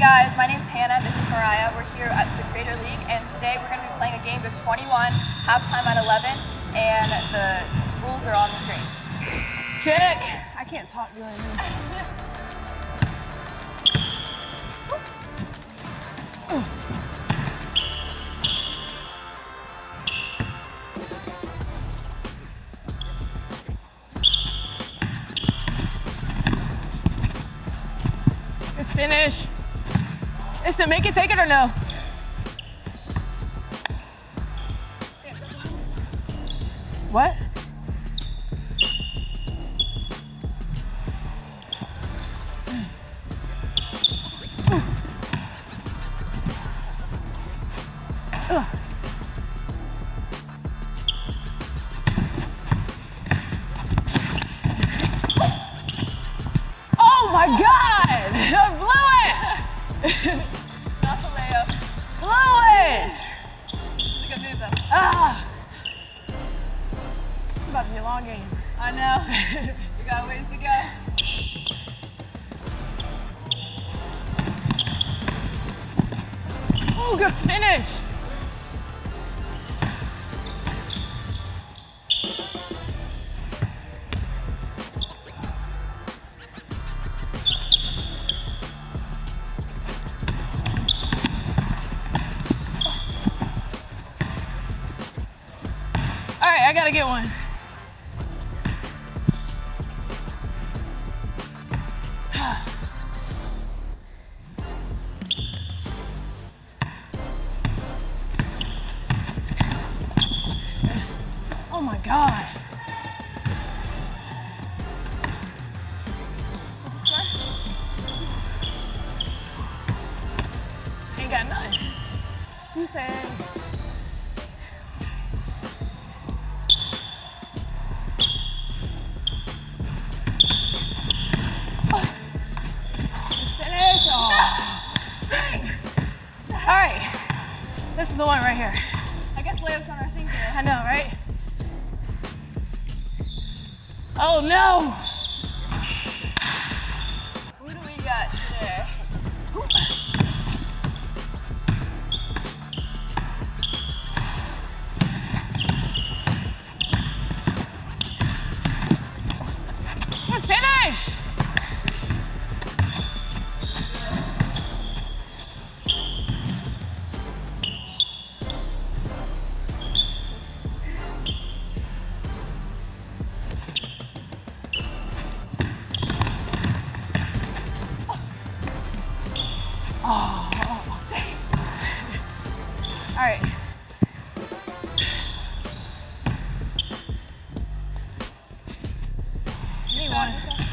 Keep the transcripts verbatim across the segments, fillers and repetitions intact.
guys, my name's Hannah, this is Mariah. We're here at the Creator League, and today we're going to be playing a game to twenty-one, halftime at eleven, and the rules are on the screen. Check! I can't talk doing this. Good finish. Listen, make it take it or no? What? Ugh. Oh my God! I blew it! Not the layup. Blew it! It's a good move though. Ah! It's about to be a long game. I know. We got a ways to go. Oh, good finish! All right, I gotta get one. Oh my God. What's the score? Ain't got nothing. You say. Finish. Oh. All right. This is the one right here. I guess layups on our thing today. I know, right? Oh no! Who do we got today? Good finish! Oh, dang. All right. Need one.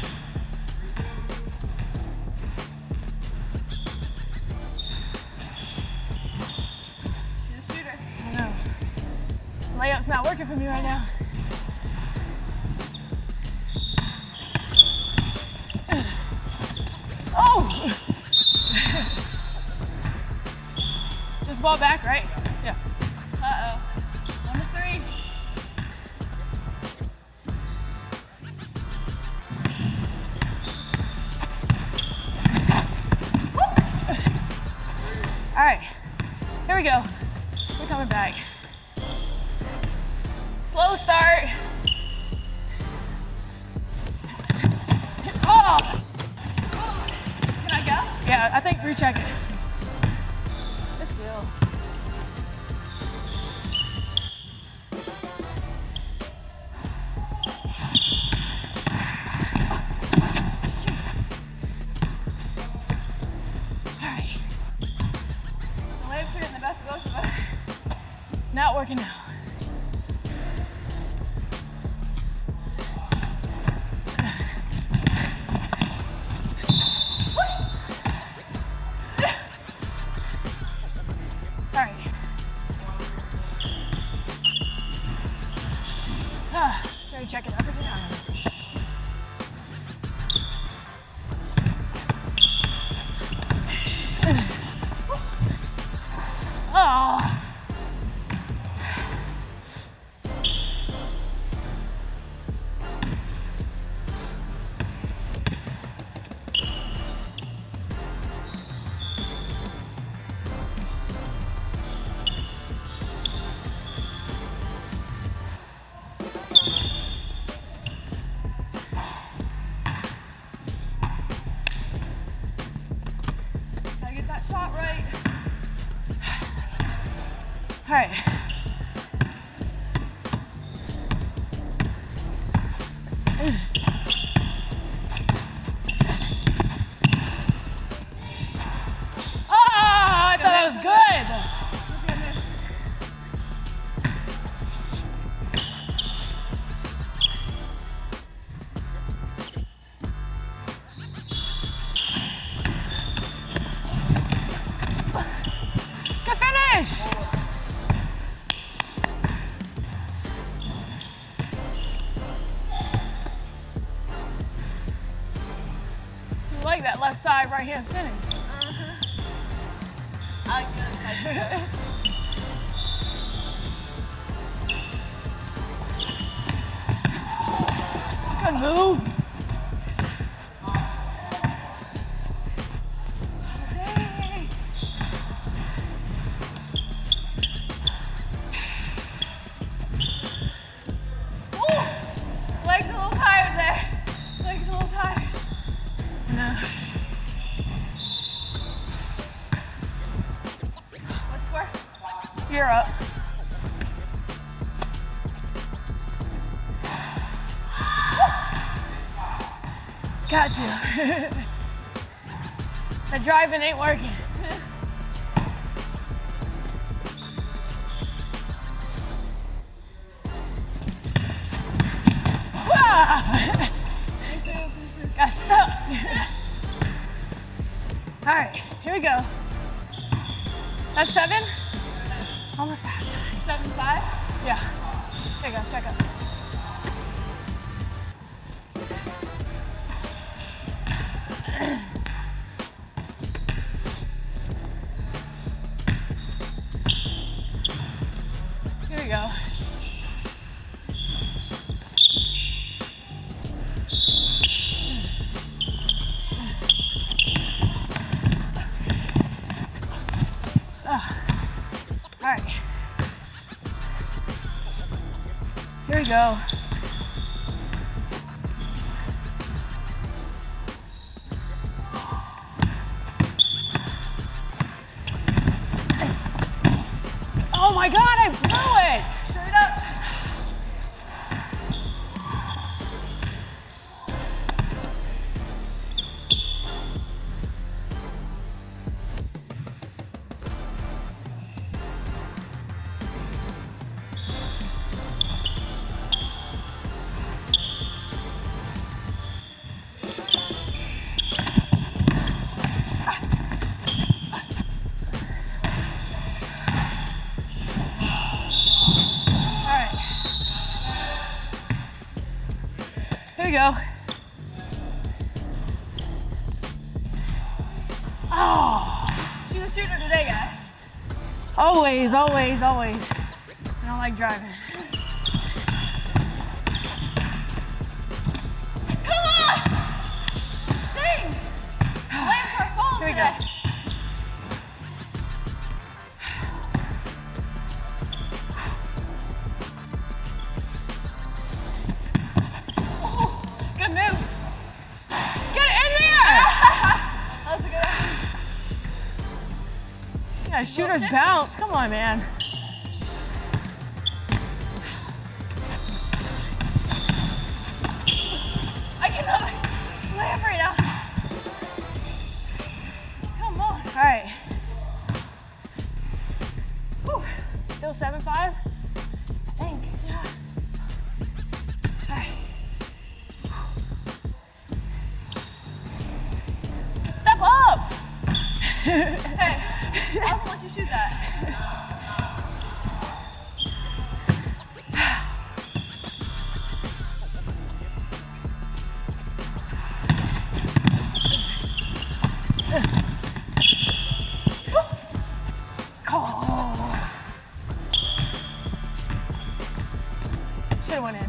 She's a shooter. I know. Layup's not working for me right now. Oh! Just ball back, right? Yeah. Uh-oh. One to three. All right, here we go. We're coming back. Slow start. Oh! Can I go? Yeah, I think recheck it. It's still. All right. The layups are getting the best of both of us. Not working out. All right. Ah, gotta check it up again. Oh. shot right. All right. Ah, I thought that was good. Good finish. You like that left side, right hand finish. Uh-huh. I like the other side too. Good move. Hey. Ooh. Legs a little tired there. Legs a little tired. No. What score? You're up. Got you. The driving ain't working. Got stuck. All right, here we go. That's seven? Almost half time. Seven five? Yeah. There you go, check up. Here we go. All right. Here we go. Oh my God, I blew it. Straight up. Here we go. Oh. She's a shooter today, guys. Always, always, always. I don't like driving. Come on! Dang! Lambs are falling Here we today. go. Good move. Get in there! That was a good one. Yeah, shooter's bounce. Come on, man. I cannot lamp right now. Come on. All right. Whew. Still seven five? I think. Yeah. All right. Step up! Hey, I was gonna let you shoot that. Oh. Should have went in.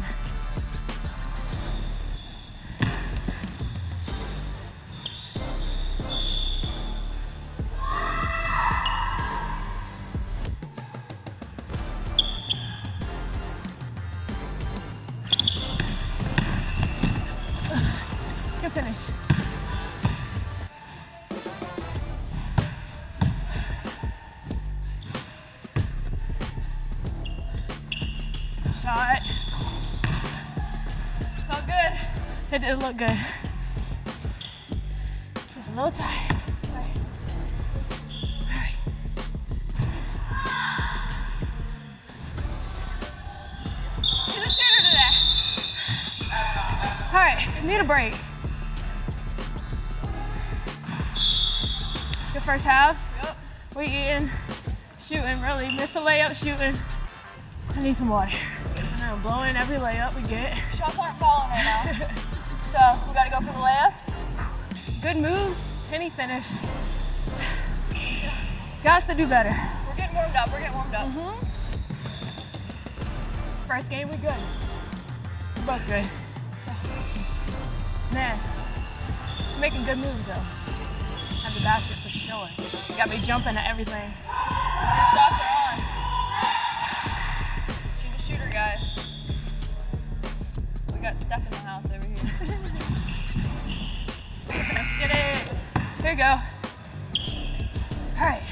Good finish. shot. Felt good. It did look good. Just a little tight. All right. All right. She's a shooter today. All right, need a break. Good first half. Yep. We're eating, shooting, really. Missed a layup, shooting. I need some water. I'm blowing every layup we get. Shots aren't falling right now. So we gotta go for the layups. Good moves, penny finish. Gots to do better. We're getting warmed up, we're getting warmed up. Mm-hmm. First game, we good. We're both good. Man, we're making good moves though. At the basket for sure. You got me jumping at everything. Your shots are on. She's a shooter, guys. We got stuck in the house over here. Let's get it. Here we go. All right.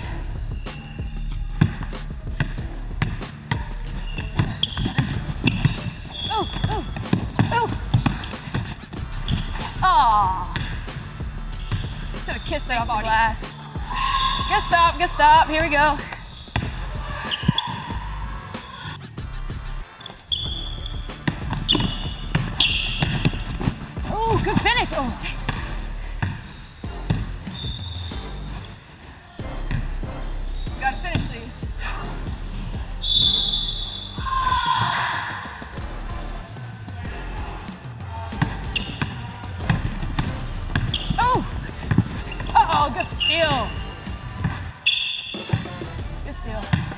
Oh, oh, oh. Aw. Should have kissed that off the glass. Good stop, good stop. Here we go. Oh, good finish. Oh. We gotta finish these. Oh! Oh, good steal. Good steal.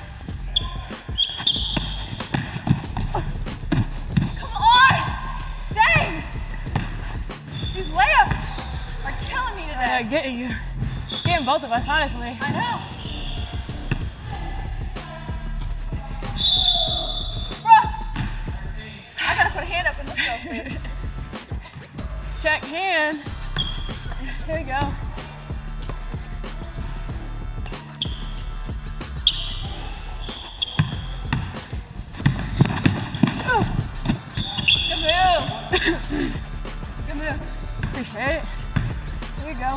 Come on! Dang! These layups are killing me Uh, today. getting you. Getting both of us, honestly. I know. Bro! I gotta put a hand up in this girl's face. Check hand. Here we go. Ooh. Good move. Good move. Appreciate it. Here we go.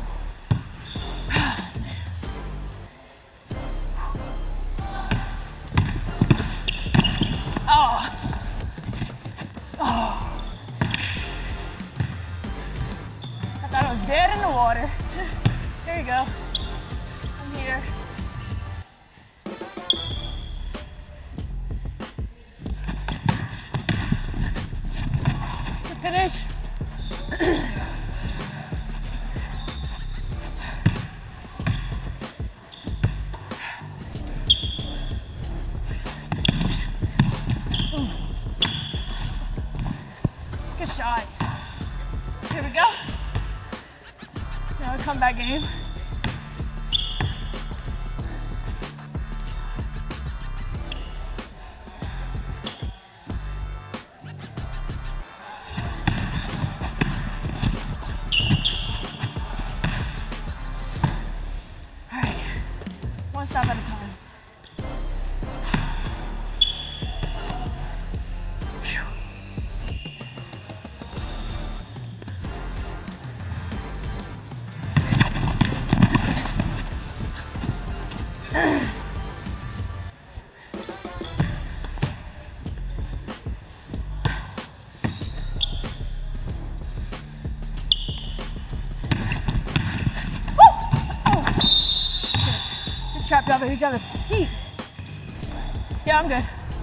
Oh. Oh. I thought I was dead in the water. Here you go. I'm here. Good finish. Ooh. Good shot. Here we go. Now a comeback game. All right, one stop at a time. Trapped off of each other's feet. Yeah, I'm good.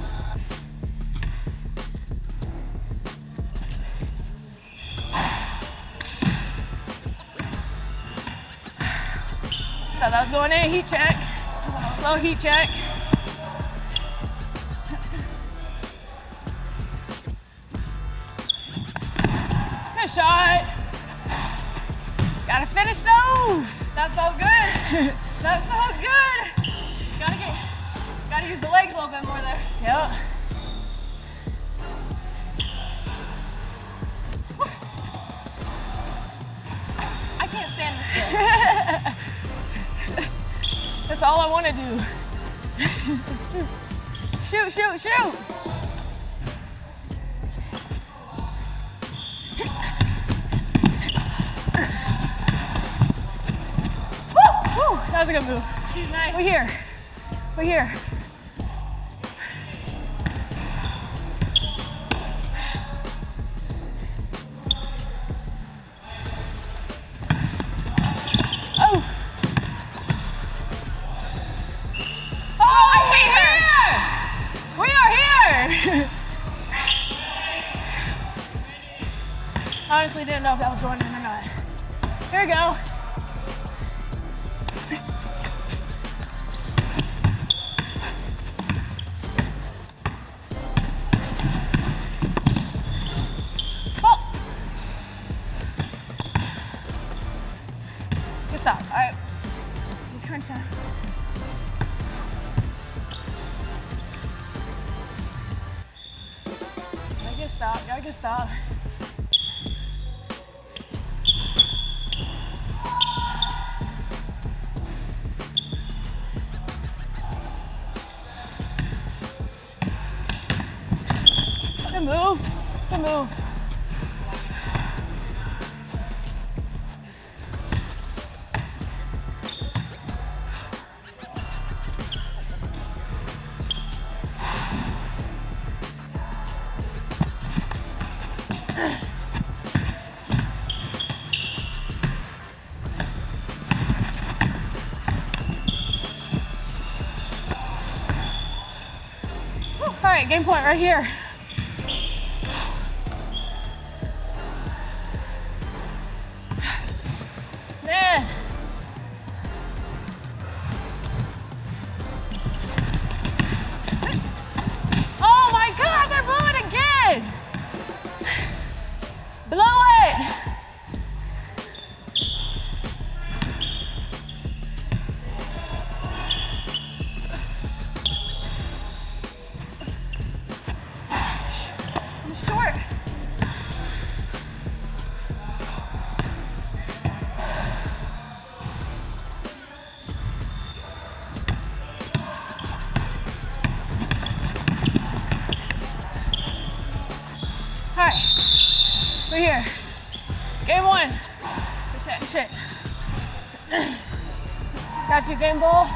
Thought that was going in. Heat check. Low heat check. Good shot. Gotta finish those. That felt good. That felt good. Gotta get, gotta use the legs a little bit more there. Yep. I can't stand this game. That's all I want to do. Shoot, shoot, shoot, shoot. Woo, that was a good move. She's nice. We're here. We're here. Oh. Oh, I hate her. We are here. Honestly, didn't know if that was going in or not. Here we go. Good stop. All right. Just crunch down. Gotta get stop. Gotta get stop. Good move. Good move. All right, game point right here. Man. Oh my gosh, I blew it again. Blow it. I'm short. All right, we're here. Game one. Good shit, good shit. Got you, game ball.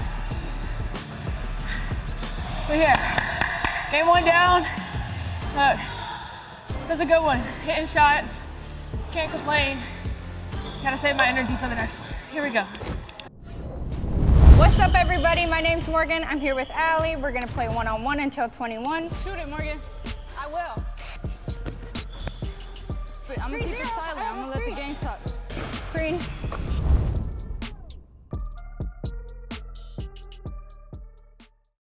We're here. Game one down. Look, that was a good one. Hitting shots, can't complain. Gotta save my energy for the next one. Here we go. What's up, everybody? My name's Morgan. I'm here with Allie. We're gonna play one-on-one until twenty-one. Shoot it, Morgan. I will. But I'm gonna keep it silent. I'm gonna let the game talk. Green.